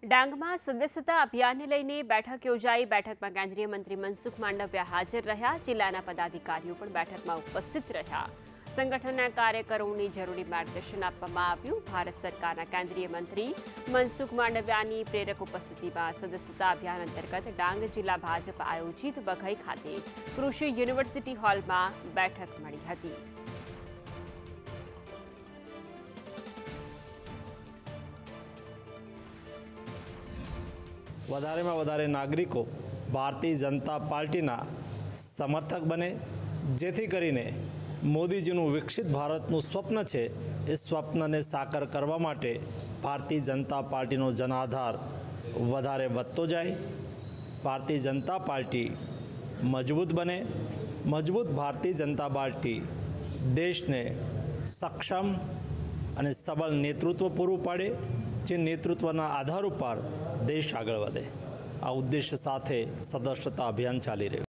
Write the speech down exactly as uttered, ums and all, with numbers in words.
डांग में सदस्यता अभियान ने लईने बैठक योजाई। बैठक में केंद्रीय मंत्री मनसुख मांडविया हाजर रह्या। जिल्लाना पदाधिकारीओ पण बैठक में उपस्थित रह्या। संगठनना कार्यकरोने जरूरी मार्गदर्शन आपवामां आव्युं। भारत सरकारना केंद्रीय मंत्री मनसुख मांडवियानी प्रेरक उपस्थितिमां सदस्यता अभियान अंतर्गत डांग जिल्ला भाजप आयोजित वघई खाते कृषि युनिवर्सिटी हॉलमां बैठक मळी हती। વધારે માં વધારે નાગરિકો ભારતીય જનતા પાર્ટીના સમર્થક બને, જેથી કરીને મોદીજીનું વિકસિત ભારતનું સ્વપ્ન છે એ સ્વપ્નને સાકાર કરવા માટે ભારતીય જનતા પાર્ટીનો જનાધાર વધારે વધતો જાય। ભારતીય જનતા પાર્ટી મજબૂત બને। મજબૂત ભારતીય જનતા પાર્ટી દેશને સક્ષમ અને સબળ નેતૃત્વ પૂરું પાડે, જે નેતૃત્વના આધાર ઉપર દેશ આગળ વધે। આ ઉદ્દેશ્ય સાથે સદસ્યતા અભિયાન ચાલી રહ્યું।